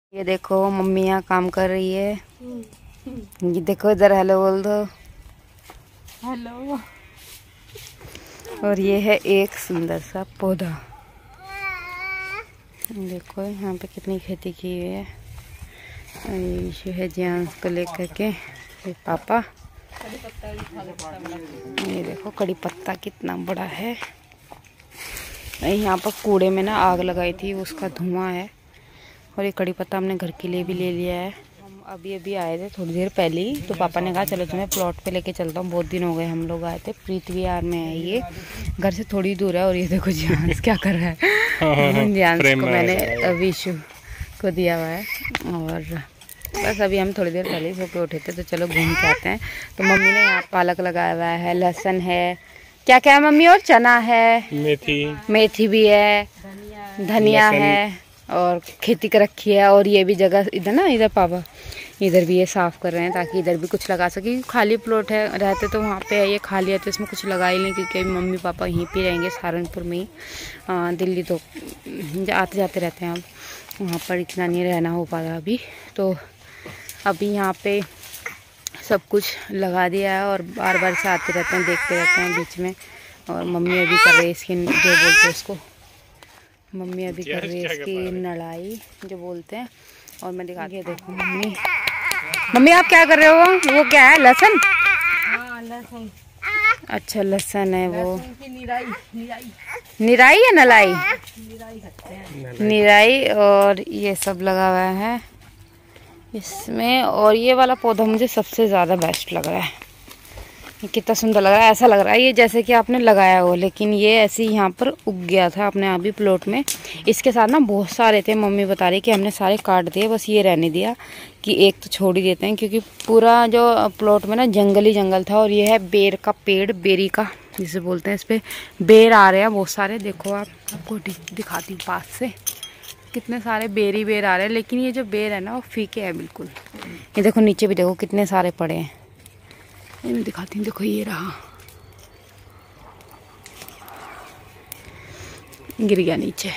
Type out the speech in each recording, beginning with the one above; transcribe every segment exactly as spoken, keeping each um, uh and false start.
ये देखो मम्मी यहाँ काम कर रही है। ये देखो इधर हेलो बोल दो। हेलो। और ये है एक सुंदर सा पौधा। देखो यहाँ पे कितनी खेती की हुई है। ये है जियांस को लेकर के ये पापा। ये देखो कड़ी पत्ता कितना बड़ा है। यहाँ पर कूड़े में ना आग लगाई थी, उसका धुआं है। और ये कड़ी पत्ता हमने घर के लिए भी ले लिया है। हम अभी अभी आए थे थोड़ी देर पहले ही, तो पापा ने कहा चलो तुम्हें प्लॉट पे लेके चलता हूँ। बहुत दिन हो गए हम लोग आए थे। प्रीत विहार में है, ये घर से थोड़ी दूर है। और ये देखो जियांस क्या कर रहा है। जियांस को मैंने विशु को दिया हुआ है। और बस अभी हम थोड़ी देर पहले ही सो के उठे थे, तो चलो घूम के आते हैं। तो मम्मी ने यहाँ पालक लगाया हुआ है, लहसुन है, क्या क्या है मम्मी, और चना है, मेथी मेथी भी है, धनिया है, और खेती कर रखी है। और ये भी जगह इधर ना, इधर पापा इधर भी ये साफ कर रहे हैं ताकि इधर भी कुछ लगा सके। खाली प्लॉट है, रहते तो वहाँ पे है, ये खाली है तो इसमें कुछ लगा ही नहीं, क्योंकि मम्मी पापा यहीं पे रहेंगे सहारनपुर में ही। आ, दिल्ली तो आते जाते रहते हैं, अब वहाँ पर इतना नहीं रहना हो पा रहा अभी। तो अभी यहाँ पे सब कुछ लगा दिया है और बार बार से आते रहते हैं, देखते रहते हैं बीच में। और मम्मी अभी कर रही है इसकी, जो बोलते हैं उसको, मम्मी अभी कर रही है इसकी नड़ाई जो बोलते हैं। और मैं दिखाती हूँ, देखो मम्मी मम्मी आप क्या कर रहे हो? वो क्या है, लहसुन? हाँ लहसुन। अच्छा लहसुन है वो। निराई निराई निराई या नलाई? निराई करते हैं। निराई। और ये सब लगा हुआ है इसमें। और ये वाला पौधा मुझे सबसे ज़्यादा बेस्ट लग रहा है। ये कितना सुंदर लग रहा है, ऐसा लग रहा है ये जैसे कि आपने लगाया हो, लेकिन ये ऐसे ही यहाँ पर उग गया था अपने आप ही प्लॉट में। इसके साथ ना बहुत सारे थे, मम्मी बता रही कि हमने सारे काट दिए, बस ये रहने दिया कि एक तो छोड़ ही देते हैं, क्योंकि पूरा जो प्लॉट में ना जंगल ही जंगल था। और ये है बेर का पेड़, बेरी का जिसे बोलते हैं। इस पर बेर आ रहे हैं बहुत सारे। देखो आप, आपको दिखाती हूँ पास से, कितने सारे बेरी बेर आ रहे हैं। लेकिन ये जो बेर है ना वो फीके है बिल्कुल। ये देखो नीचे भी देखो कितने सारे पड़े हैं। ये मैं दिखाती हूँ, देखो ये रहा, गिर गया नीचे।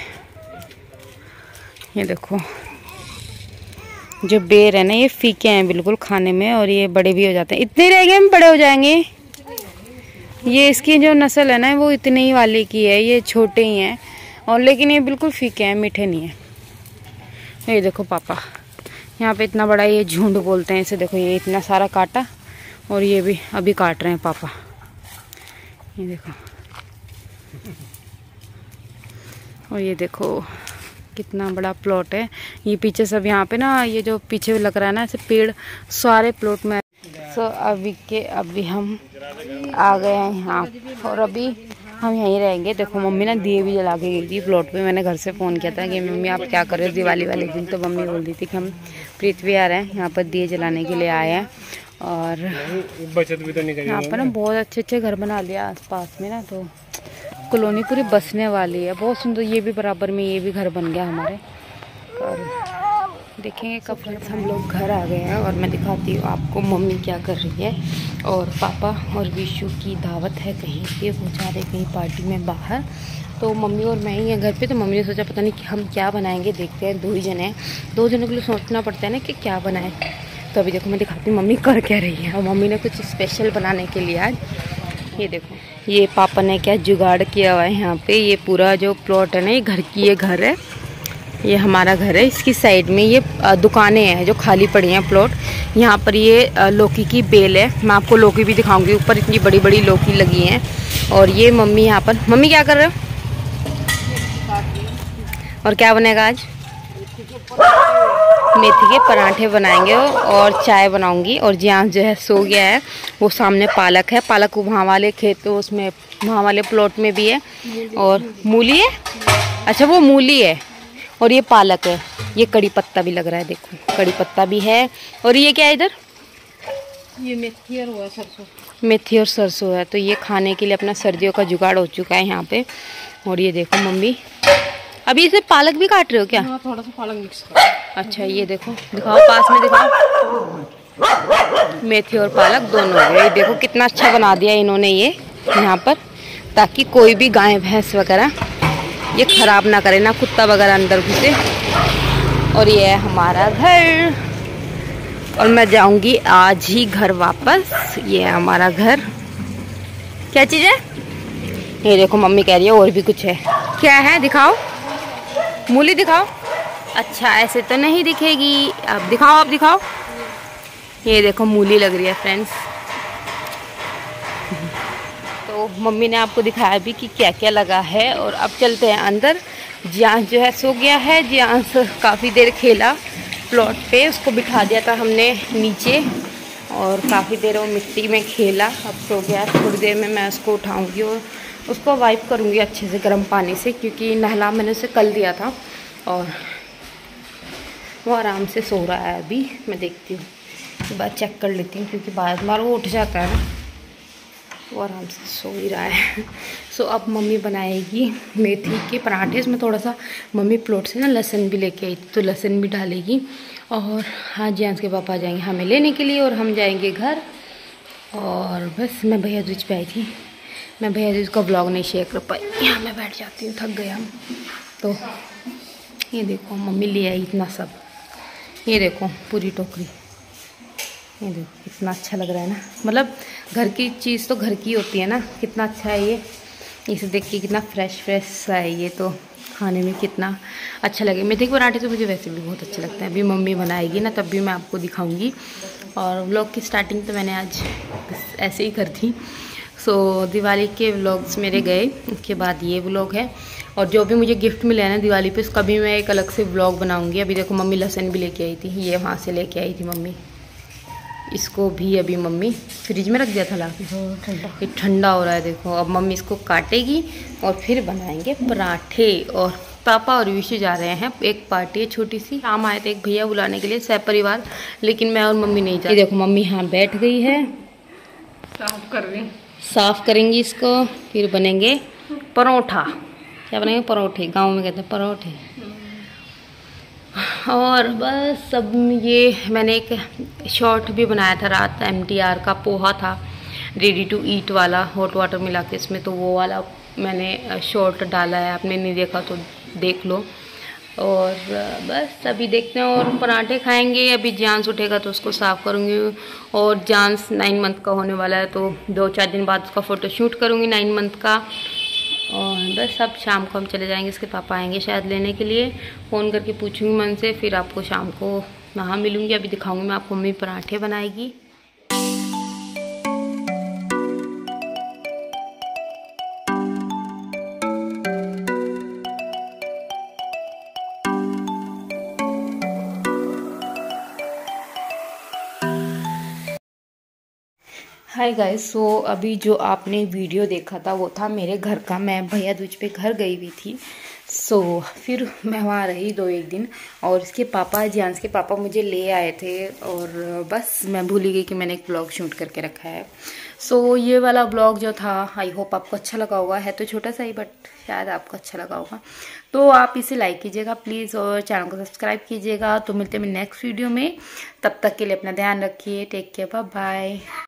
ये देखो जो बेर है ना ये फीके हैं बिल्कुल खाने में, और ये बड़े भी हो जाते हैं। इतने रह गए, बड़े हो जाएंगे। ये इसकी जो नस्ल है ना वो इतने ही वाले की है, ये छोटे ही हैं। और लेकिन ये बिल्कुल फीके हैं, मीठे नहीं है। ये देखो पापा यहाँ पे इतना बड़ा ये झुंड बोलते हैं इसे। देखो ये इतना सारा काटा, और ये भी अभी काट रहे हैं पापा। ये देखो, और ये देखो कितना बड़ा प्लॉट है। ये पीछे सब यहाँ पे ना, ये जो पीछे लग रहा है ना ऐसे पेड़, सारे प्लॉट में। सो अभी के अभी हम आ गए हैं यहाँ, और अभी हम यहीं रहेंगे। देखो मम्मी ना दिए भी जला के गई थी प्लॉट पे। मैंने घर से फ़ोन किया था कि मम्मी आप क्या कर रहे हो दिवाली वाले दिन, तो मम्मी बोल रही थी कि हम प्रीत विहार हैं, यहाँ पर दिए जलाने के लिए आए हैं। और बचत भी तो नहीं करी। यहाँ पर ना बहुत अच्छे अच्छे घर बना लिया आसपास में ना, तो कॉलोनी पूरी बसने वाली है, बहुत सुंदर। ये भी बराबर में ये भी घर बन गया हमारे। और देखेंगे कब हम लोग घर आ गए हैं। और मैं दिखाती हूँ आपको मम्मी क्या कर रही है। और पापा और विशु की दावत है कहीं पे, वो जा रहे कहीं पार्टी में बाहर। तो मम्मी और मैं ही हैं घर पे। तो मम्मी ने सोचा पता नहीं कि हम क्या बनाएंगे, देखते हैं। दो ही जने हैं, दो जनों के लिए सोचना पड़ता है ना कि क्या बनाए। तो अभी देखो मैं दिखाती हूँ मम्मी कर क्या रही है। और मम्मी ने कुछ स्पेशल बनाने के लिए आज, ये देखो ये पापा ने क्या जुगाड़ किया हुआ है यहाँ पे। ये पूरा जो प्लॉट है ना, ये घर की, ये घर है, ये हमारा घर है। इसकी साइड में ये दुकानें हैं जो खाली पड़ी हैं प्लॉट। यहाँ पर ये लौकी की बेल है, मैं आपको लौकी भी दिखाऊंगी। ऊपर इतनी बड़ी बड़ी लौकी लगी हैं। और ये मम्मी यहाँ पर, मम्मी क्या कर रहे हो? और क्या बनेगा आज? मेथी के पराठे बनाएंगे और चाय बनाऊंगी। और जियांस जो है सो गया है। वो सामने पालक है, पालक वहाँ वाले खेत, तो उसमें वहाँ वाले प्लॉट में भी है। और मूली है, अच्छा वो मूली है। और ये पालक है, ये कड़ी पत्ता भी लग रहा है, देखो कड़ी पत्ता भी है। और ये क्या है इधर? ये मेथी और वो सरसों, मेथी और सरसों है। तो ये खाने के लिए अपना सर्दियों का जुगाड़ हो चुका है यहाँ पे। और ये देखो मम्मी अभी इसे पालक भी काट रहे हो क्या? हाँ, थोड़ा सा पालक मिक्स कर। अच्छा ये देखो, दिखाओ पास में दिखाओ, मेथी और पालक दोनों हो गए। देखो कितना अच्छा बना दिया इन्होंने ये यहाँ पर, ताकि कोई भी गाय भैंस वगैरह ये खराब ना करे, ना कुत्ता वगैरह अंदर घुसे। और ये है हमारा घर और मैं जाऊंगी आज ही घर वापस। ये है हमारा घर। क्या चीज़ है ये? देखो मम्मी कह रही है और भी कुछ है। क्या है दिखाओ, मूली दिखाओ। अच्छा ऐसे तो नहीं दिखेगी, अब दिखाओ, अब दिखाओ। ये देखो मूली लग रही है फ्रेंड्स। तो मम्मी ने आपको दिखाया भी कि क्या क्या लगा है। और अब चलते हैं अंदर। जियांश जो है सो गया है। जियांश काफ़ी देर खेला प्लॉट पे, उसको बिठा दिया था हमने नीचे और काफ़ी देर वो मिट्टी में खेला, अब सो गया। थोड़ी देर में मैं उसको उठाऊंगी और उसको वाइप करूंगी अच्छे से गर्म पानी से, क्योंकि नहला मैंने उसे कल दिया था और वो आराम से सो रहा है अभी। मैं देखती हूँ, एक बार चेक कर लेती हूँ, क्योंकि बार बार वो उठ जाता है ना। वो आराम से सो ही रहा है। सो अब मम्मी बनाएगी मेथी के पराठे। इसमें थोड़ा सा मम्मी प्लॉट से ना लहसुन भी लेके आई थी, तो लहसुन भी डालेगी। और हाँ जियांश के पापा जाएंगे हमें लेने के लिए और हम जाएंगे घर। और बस मैं भैया दूज पे आई थी। मैं भैया दूज का ब्लॉग नहीं शेयर कर पाई। यहाँ मैं बैठ जाती हूँ, थक गया हम। तो ये देखो मम्मी ले आई इतना सब। ये देखो पूरी टोकरी। ये देखो कितना अच्छा लग रहा है ना। मतलब घर की चीज़ तो घर की होती है ना। कितना अच्छा है ये। इसे देख के कितना फ्रेश फ्रेश सा है ये, तो खाने में कितना अच्छा लगे। मेथी के पराठे तो मुझे वैसे भी बहुत अच्छे लगते हैं। अभी मम्मी बनाएगी ना तब भी मैं आपको दिखाऊंगी। और व्लॉग की स्टार्टिंग तो मैंने आज ऐसे ही कर थी। सो दिवाली के व्लॉग्स मेरे गए, उसके बाद ये व्लॉग है। और जो भी मुझे गिफ्ट मिला है ना दिवाली पे, उसका भी मैं एक अलग से व्लॉग बनाऊंगी। अभी देखो मम्मी लहसुन भी लेके आई थी, ये वहाँ से लेके आई थी मम्मी। इसको भी अभी मम्मी फ्रिज में रख दिया था लाके, ये ठंडा हो रहा है देखो। अब मम्मी इसको काटेगी और फिर बनाएंगे पराठे। और पापा और विशु जा रहे हैं, एक पार्टी है छोटी सी। शाम आए थे एक भैया बुलाने के लिए सह परिवार, लेकिन मैं और मम्मी नहीं जा। देखो मम्मी यहाँ बैठ गई है, साफ कर रही, साफ करेंगी इसको, फिर बनेंगे परोठा। क्या बनेंगे? परोठे। गाँव में कहते हैं परोठे। और बस सब ये मैंने एक शॉर्ट भी बनाया था रात, एम टी आर का पोहा था, रेडी टू ईट वाला, हॉट वाटर मिला के इसमें, तो वो वाला मैंने शॉर्ट डाला है। आपने नहीं देखा तो देख लो। और बस अभी देखते हैं और पराठे खाएंगे। अभी जियांश उठेगा तो उसको साफ़ करूँगी। और जियांश नाइन मंथ का होने वाला है, तो दो चार दिन बाद उसका फ़ोटो शूट करूँगी नाइन मंथ का। और बस अब शाम को हम चले जाएंगे, इसके पापा आएंगे शायद लेने के लिए। फ़ोन करके पूछूंगी मन से, फिर आपको शाम को वहाँ मिलूंगी। अभी दिखाऊंगी मैं आपको, मम्मी पराठे बनाएगी। हाय गाइस, सो अभी जो आपने वीडियो देखा था वो था मेरे घर का। मैं भैया दूज पे घर गई हुई थी। सो so, फिर मैं वहाँ रही दो एक दिन। और इसके पापा, जियांश के पापा मुझे ले आए थे। और बस मैं भूल ही गई कि मैंने एक ब्लॉग शूट करके रखा है। सो so, ये वाला ब्लॉग जो था, आई होप आपको अच्छा लगा होगा। है तो छोटा सा ही, बट शायद आपको अच्छा लगा होगा। तो आप इसे लाइक कीजिएगा प्लीज़ और चैनल को सब्सक्राइब कीजिएगा। तो मिलते हैं नेक्स्ट वीडियो में। तब तक के लिए अपना ध्यान रखिए। Take care, bye bye.